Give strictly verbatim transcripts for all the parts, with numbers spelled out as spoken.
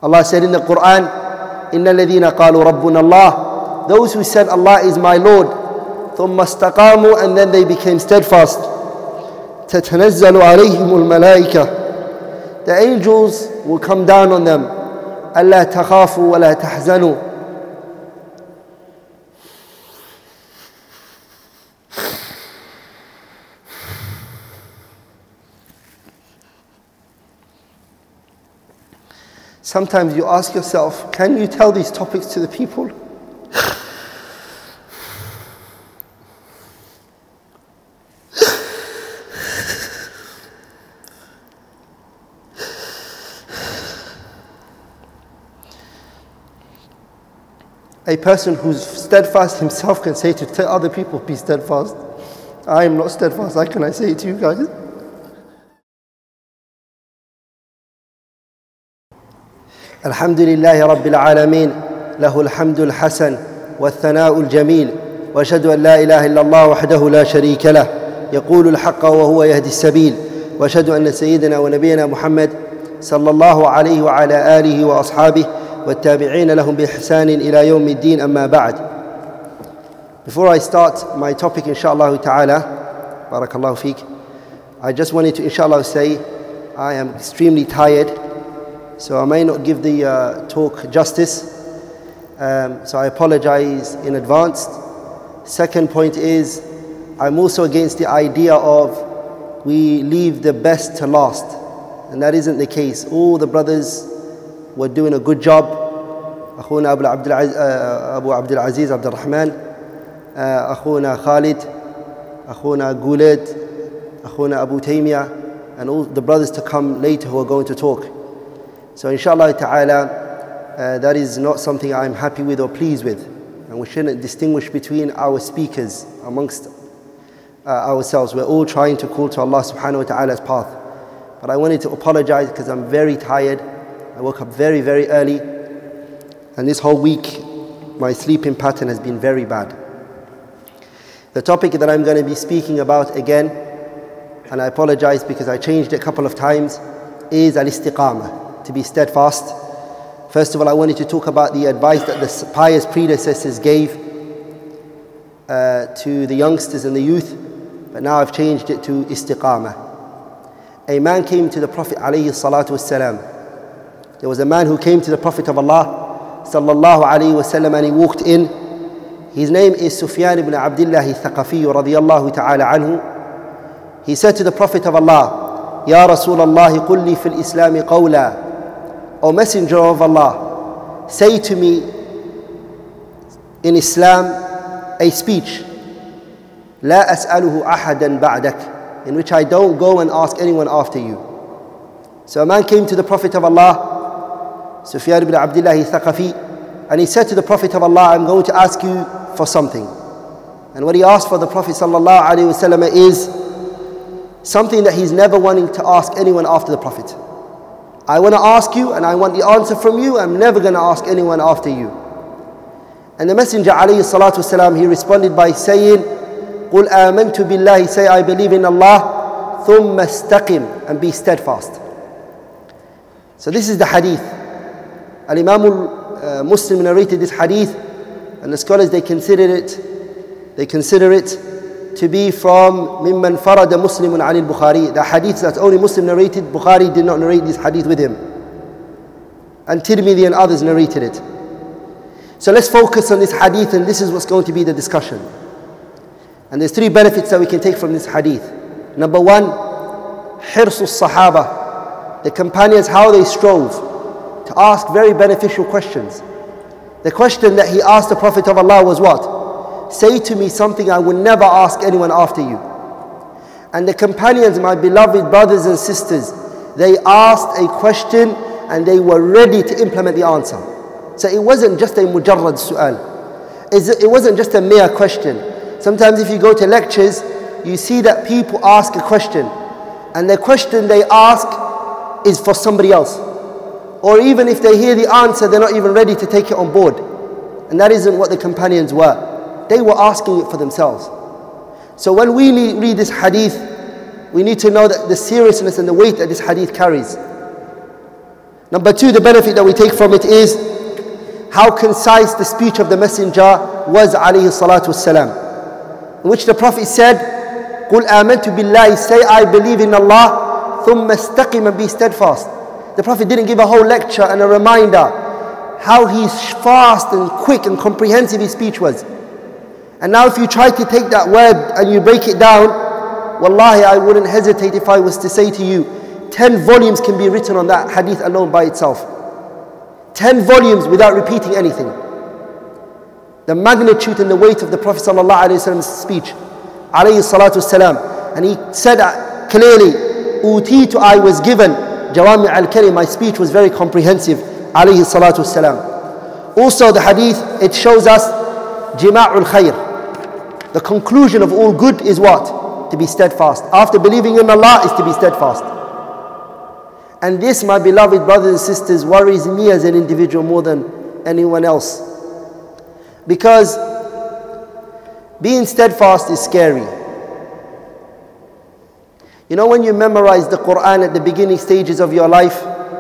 Allah said in the Quran, إِنَّ الَّذِينَ قَالُوا رَبُّنَا اللَّهِ, those who said Allah is my Lord, ثُمَّ اسْتَقَامُوا, and then they became steadfast, تَتَنَزَّلُ عَلَيْهِمُ الْمَلَائِكَةِ, the angels will come down on them, أَلَّا تَخَافُوا وَلَا تَحْزَنُوا, sometimes you ask yourself, can you tell these topics to the people? A person who's steadfast himself can say to tell other people, be steadfast. I am not steadfast, how can I say it to you guys? الحمد لله رب العالمين له الحمد الحسن والثناء الجميل وأشهد أن لا إله إلا الله وحده لا شريك له يقول الحق وهو يهدي السبيل وأشهد أن سيدنا ونبينا محمد صلى الله عليه وعلى آله وأصحابه والتابعين لهم بإحسان إلى يوم الدين أما بعد. Before I start my topic inshaAllah ta'ala, barakallahu feek, I just wanted to inshaAllah say I am extremely tired, so I may not give the uh, talk justice, um, so I apologize in advance. Second point is, I'm also against the idea of we leave the best to last, and that isn't the case. All the brothers were doing a good job. Akhuna Abu Abdul Aziz, uh, Abu Abdul Aziz Abdul Rahman, uh, Akhuna Khalid, Akhuna Guled, Akhuna Abu Taymiyyah, and all the brothers to come later who are going to talk. So inshallah ta'ala, uh, that is not something I'm happy with or pleased with. And we shouldn't distinguish between our speakers amongst uh, ourselves. We're all trying to call to Allah subhanahu wa ta'ala's path. But I wanted to apologize because I'm very tired. I woke up very, very early. And this whole week, my sleeping pattern has been very bad. The topic that I'm going to be speaking about again, and I apologize because I changed it a couple of times, is al-istiqamah, to be steadfast. First of all, I wanted to talk about the advice that the pious predecessors gave uh, to the youngsters and the youth, but now I've changed it to istiqamah. A man came to the Prophet alayhi salatu wassalam. There was a man who came to the Prophet of Allah sallallahu alayhi wasallam, and he walked in. His name is Sufyan ibn Abdullah al-Thaqafi radiyallahu ta'ala anhu. He said to the Prophet of Allah, Ya Rasulullah, qul li fil Islami qawla, O Messenger of Allah, say to me in Islam a speech, La as'aluhu ahadan ba'dak, in which I don't go and ask anyone after you. So a man came to the Prophet of Allah, Sufyan ibn Abdullah al-Thaqafi, and he said to the Prophet of Allah, I'm going to ask you for something. And what he asked for the Prophet sallallahu alaihi wasallam is something that he's never wanting to ask anyone after the Prophet. I want to ask you and I want the answer from you. I'm never going to ask anyone after you. And the Messenger alayhi salatu wasalam, he responded by saying, قُلْ آمَنْتُ بِاللَّهِ, say I believe in Allah, ثُمَّ اسْتَقِمْ, and be steadfast. So this is the hadith. Al-Imam uh, Muslim narrated this hadith, and the scholars, they consider it, they consider it to be from مِمَّنْ فَرَدَ مُسْلِمٌ عَنِ الْبُخَارِ, the hadith that's only Muslim narrated. Bukhari did not narrate this hadith with him, and Tirmidhi and others narrated it. So let's focus on this hadith, and this is what's going to be the discussion. And there's three benefits that we can take from this hadith. Number one, hirsus sahaba, the companions, how they strove to ask very beneficial questions. The question that he asked the Prophet of Allah was what? Say to me something I will never ask anyone after you. And the companions, my beloved brothers and sisters, they asked a question and they were ready to implement the answer. So it wasn't just a mujarrad su'al. It wasn't just a mere question. Sometimes if you go to lectures, you see that people ask a question, and the question they ask is for somebody else. Or even if they hear the answer, they're not even ready to take it on board. And that isn't what the companions were. They were asking it for themselves. So when we read this hadith, we need to know that the seriousness and the weight that this hadith carries. Number two, the benefit that we take from it is how concise the speech of the Messenger was, alayhi salatu wassalam, in which the Prophet said, قُلْ آمَنْتُ بِاللَّهِ, say I believe in Allah, ثُمَّ اسْتَقِمْ, and be steadfast. The Prophet didn't give a whole lecture and a reminder how he fast and quick and comprehensive his speech was. And now if you try to take that word and you break it down, wallahi, I wouldn't hesitate if I was to say to you, ten volumes can be written on that hadith alone by itself. Ten volumes without repeating anything. The magnitude and the weight of the Prophet ﷺ's speech, alayhi salatu wasalam. And he said clearly, Utitu, I was given, Jawami al-Kalim, my speech was very comprehensive, alayhi salatu wasalam. Also the hadith, it shows us Jima'ul Khair. The conclusion of all good is what? To be steadfast. After believing in Allah is to be steadfast. And this, my beloved brothers and sisters, worries me as an individual more than anyone else. Because being steadfast is scary. You know, when you memorize the Quran at the beginning stages of your life,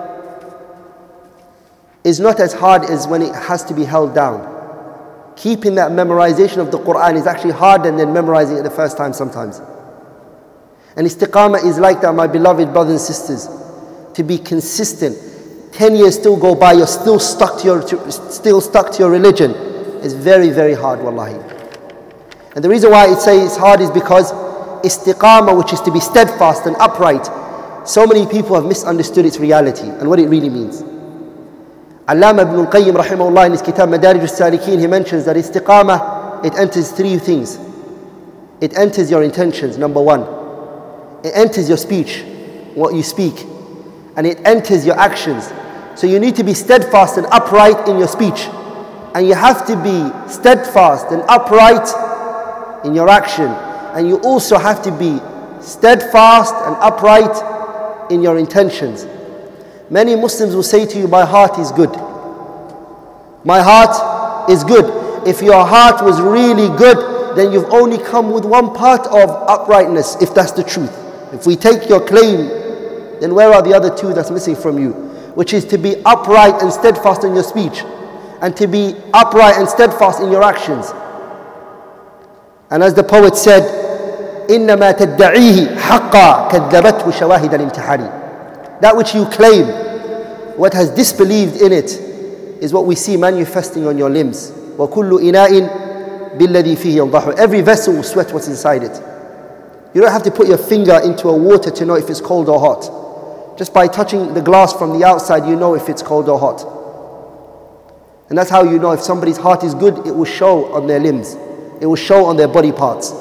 it's not as hard as when it has to be held down. Keeping that memorization of the Quran is actually harder than memorizing it the first time sometimes. And istiqamah is like that, my beloved brothers and sisters. To be consistent. Ten years still go by, you're still stuck to your, to, still stuck to your religion. It's very, very hard, wallahi. And the reason why it says it's hard is because istiqamah, which is to be steadfast and upright, so many people have misunderstood its reality and what it really means. Allama ibn al-Qayyim rahimahullah in his kitab Madarij al-Salikin, he mentions that istiqamah, it enters three things. It enters your intentions, number one. It enters your speech, what you speak. And it enters your actions. So you need to be steadfast and upright in your speech. And you have to be steadfast and upright in your action. And you also have to be steadfast and upright in your intentions. Many Muslims will say to you, my heart is good. My heart is good. If your heart was really good, then you've only come with one part of uprightness, if that's the truth. If we take your claim, then where are the other two that's missing from you? Which is to be upright and steadfast in your speech, and to be upright and steadfast in your actions. And as the poet said, إِنَّمَا تَدَّعِيهِ حَقًّا كَذَّبَتْهُ شَوَاهِدَ الْإِمْتِحَانِ. That which you claim, what has disbelieved in it, is what we see manifesting on your limbs. وَكُلُّ إِنَاءٍ بِالَّذِي فِيهِ يَنْضَحُ. Every vessel will sweat what's inside it. You don't have to put your finger into a water to know if it's cold or hot. Just by touching the glass from the outside, you know if it's cold or hot. And that's how you know if somebody's heart is good, it will show on their limbs. It will show on their body parts.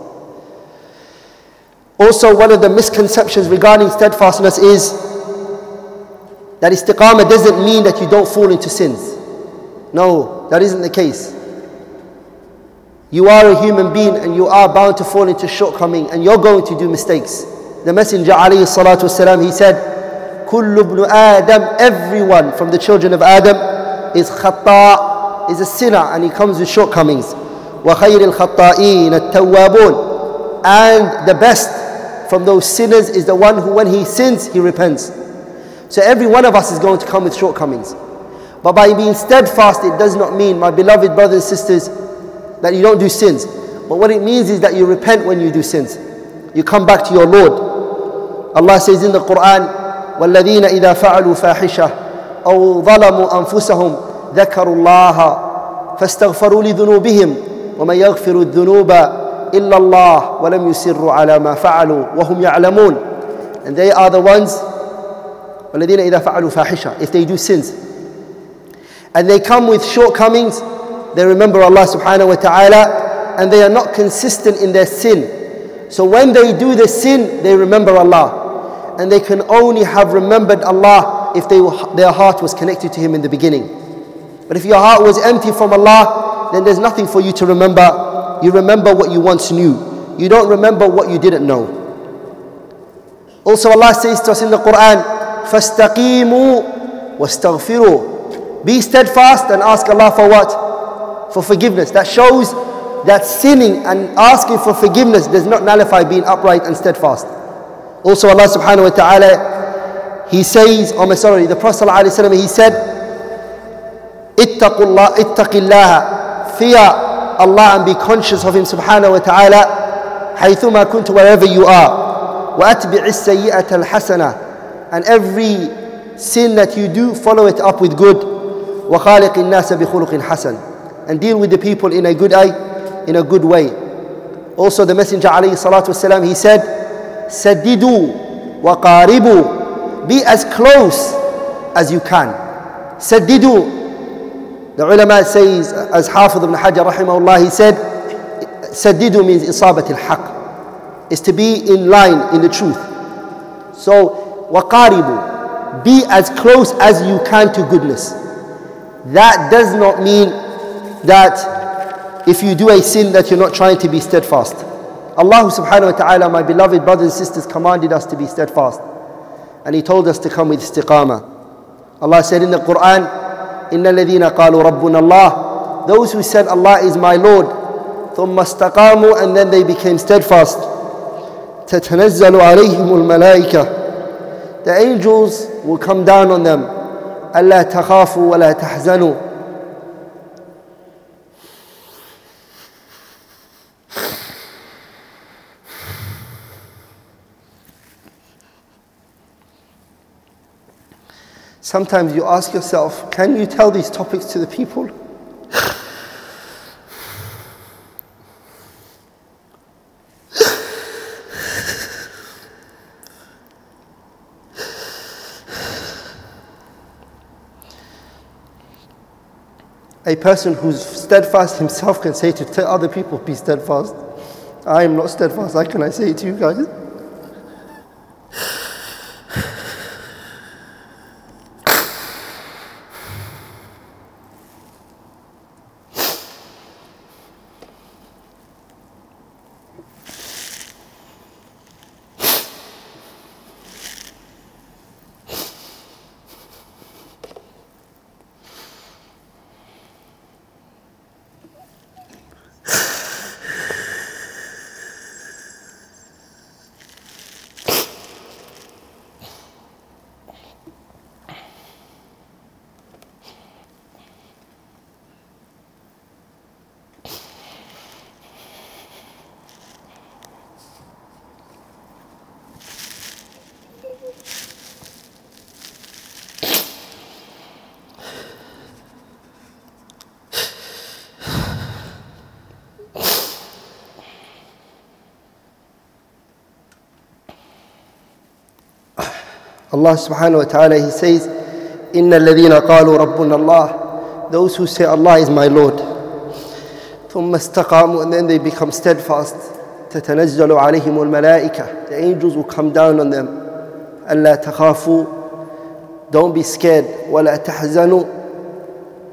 Also, one of the misconceptions regarding steadfastness is that istiqamah doesn't mean that you don't fall into sins. No, that isn't the case. You are a human being and you are bound to fall into shortcoming, and you're going to do mistakes. The Messenger alayhi salatu wasalam, he said, Kullu ibn Adam, everyone from the children of Adam is khata, is a sinner, and he comes with shortcomings. Wa khayril khata'in at-tawwabun. And the best from those sinners is the one who, when he sins, he repents. So every one of us is going to come with shortcomings. But by being steadfast, it does not mean, my beloved brothers and sisters, that you don't do sins. But what it means is that you repent when you do sins. You come back to your Lord. Allah says in the Quran, وَالَّذِينَ إِذَا فَعَلُوا فَاحِشَةً أَوْ ظَلَمُوا أَنفُسَهُمْ ذَكَرُوا اللَّهَ فَاسْتَغْفَرُوا لِذُنُوبِهِمْ وَمَنْ يَغْفِرُ الذُّنُوبَ إِلَّا اللَّهُ وَلَمْ يُصِرُّوا عَلَى مَا فَعَلُوا وَهُمْ يَعْلَمُونَ. And they are the ones, وَالَّذِينَ إِذَا فَعَلُوا فَاحِشَةً, if they do sins, and they come with shortcomings, they remember Allah subhanahu wa ta'ala, and they are not consistent in their sin. So when they do the sin, they remember Allah. And they can only have remembered Allah if they, their heart was connected to Him in the beginning. But if your heart was empty from Allah, then there's nothing for you to remember. You remember what you once knew. You don't remember what you didn't know. Also Allah says to us in the Quran, فَاسْتَقِيمُوا وَاسْتَغْفِرُوا. Be steadfast and ask Allah for what? For forgiveness. That shows that sinning and asking for forgiveness does not nullify being upright and steadfast. Also Allah subhanahu wa ta'ala he says, oh my sorry, the Prophet ﷺ, he said, Ittaqullah, ittaqillaha, fear Allah and be conscious of Him subhanahu wa ta'ala, haythuma kuntu, wherever you are. Wa atbi'i as-sayyi'ata al-hasana, and every sin that you do, follow it up with good. Wa khaliqin nasa bi khuluqin hasan, and deal with the people in a good eye, in a good way. Also the Messenger alayhi salatu wasalam, he said, Saddidu wa qaribu, be as close as you can. Saddidu. The ulama says, as Hafiz ibn Hajar rahimahullah, he said, Saddidu means isabat al-haq, is to be in line in the truth. So, waqaribu, be as close as you can to goodness. That does not mean that if you do a sin that you're not trying to be steadfast. Allah subhanahu wa ta'ala, my beloved brothers and sisters, commanded us to be steadfast. And He told us to come with istiqamah. Allah said in the Quran, إِنَّ الَّذِينَ قَالُوا رَبُّنَا اللَّهِ, those who said Allah is my Lord, ثُمَّ اسْتَقَامُوا, and then they became steadfast. تَتَنَزَّلُ عَلَيْهِمُ الْمَلَائِكَةِ, the angels will come down on them. أَلَّا تَخَافُوا وَلَا تَحْزَنُوا, sometimes you ask yourself, can you tell these topics to the people? A person who's steadfast himself can say to other people, be steadfast. I am not steadfast, how can I say it to you guys? Allah subhanahu wa ta'ala, He says, إِنَّ الَّذِينَ قَالُوا رَبُّنَا اللَّهِ, those who say Allah is my Lord, ثُمَّ اسْتَقَامُوا, and then they become steadfast, تَتَنَزَّلُ عَلَيْهِمُ الْمَلَائِكَةِ, the angels will come down on them. أَلَّا تَخَافُوا, don't be scared, وَلَا تَحْزَنُوا,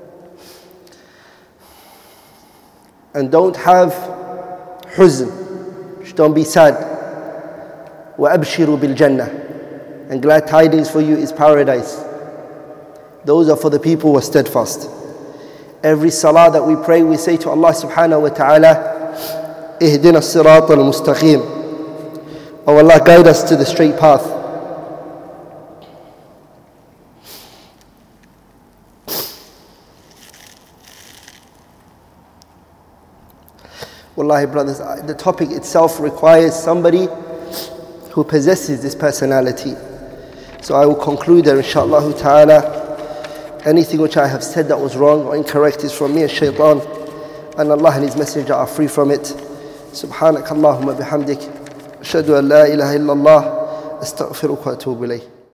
and don't have huzn, don't be sad. وَأَبْشِرُوا بِالْجَنَّةِ, and glad tidings for you is paradise. Those are for the people who are steadfast. Every salah that we pray, we say to Allah subhanahu wa ta'ala, Ihdina as-sirat al-mustaqim, oh Allah, guide us to the straight path. Wallahi brothers, the topic itself requires somebody who possesses this personality. So I will conclude there, inshaAllah ta'ala. Anything which I have said that was wrong or incorrect is from me and shaitan, and Allah and His Messenger are free from it. Subhanak Allahumma bihamdik, ashhadu an la ilaha illallah, astaghfiruka wa atubu ilayh.